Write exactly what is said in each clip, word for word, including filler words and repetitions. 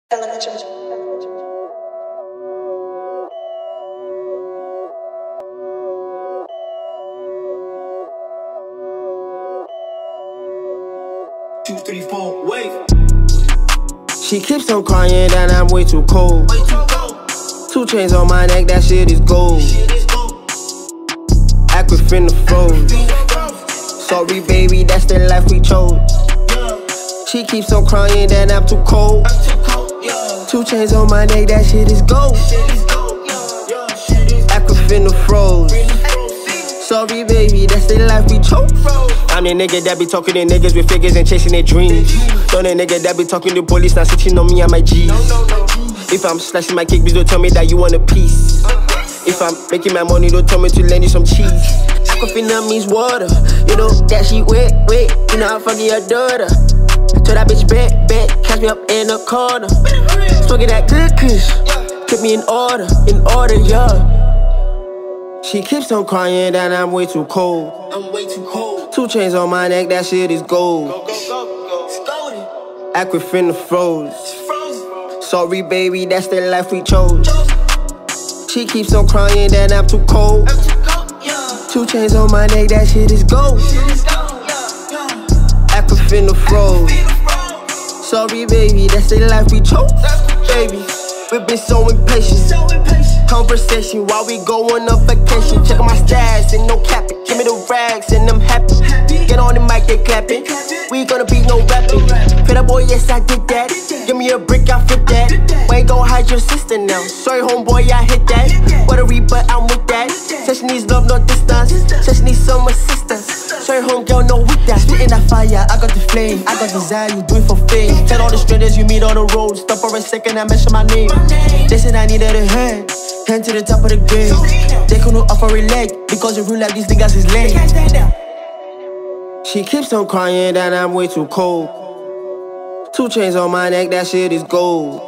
Two, three, four, wait. She keeps on crying that I'm way too cold. Way too cold. Two chains on my neck, that shit is gold. Shit is gold. AQUAFINA FROZE. Sorry, baby, that's the life we chose. Yeah. She keeps on crying that I'm too cold. I'm too cold, yeah. Two chains on my neck, that shit is gold. Shit is gold, yeah. Yeah, shit is AQUAFINA FROZE. froze. Sorry, baby, that's the life we chose. I'm the nigga that be talking to niggas with figures and chasing their dreams. Don't the nigga that be talking to police, not switching on me and my G's. No, no, no. If I'm slashing my cake, please don't tell me that you want a piece. If I'm making my money, don't tell me to lend you some cheese. AQUAFINA means water, you know that she wet, wet. You know I'm fucking your daughter. Tell that bitch bet, bet, catch me up in the corner. Smoking that good kush, keep me in order, in order, yeah. She keeps on crying that I'm way too cold. I'm way too cold. Two chains on my neck, that shit is gold. Go, go, go, go. Stolen. AQUAFINA FROZE. It's frozen. Sorry, baby, that's the life we chose. Chosen. She keeps on crying that I'm too cold. I'm too cold, yeah. Two chains on my neck, that shit is gold. Shit is gold, yeah, yeah. AQUAFINA FROZE. Feel froze. Sorry, baby, that's the life we chose. Baby, we've been so impatient. So impatient. Conversation while we go on a vacation. Check my stats and no capping. Give me the rags and I'm happy. Get on the mic, they clapping. We gonna be no rapping. Pay that boy, yes, I did that. Give me a brick, I fit that. Why you gon' hide your sister now? Sorry, homeboy, I hit that. What a read, but I'm with that. Session needs love, no distance. Session needs some assistance. Sorry, homegirl, no with that. Spitting that fire, I got the flame. I got desire, you do it for fame. Tell all the strangers you meet on the road. Stop for a second, I mention my name. They said I needed a hand. Hand to the top of the game. They couldn't offer a leg because the rule like these niggas is lame. She keeps on crying that I'm way too cold. Two chains on my neck, that shit is gold.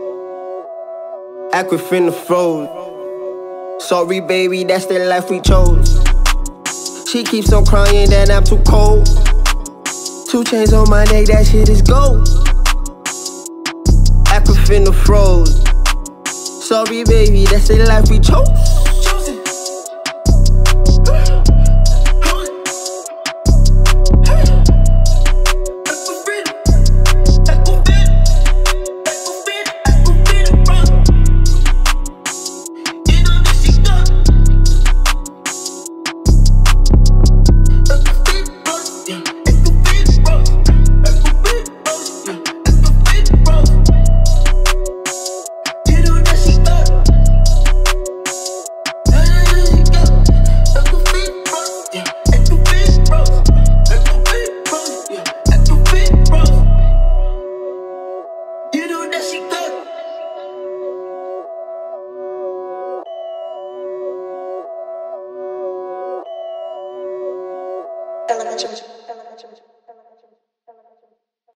AQUAFINA FROZE. Sorry, baby, that's the life we chose. She keeps on crying that I'm too cold. Two chains on my neck, that shit is gold. AQUAFINA FROZE. Sorry, baby, that's the life we chose. Chosen. Elementary. Elementary.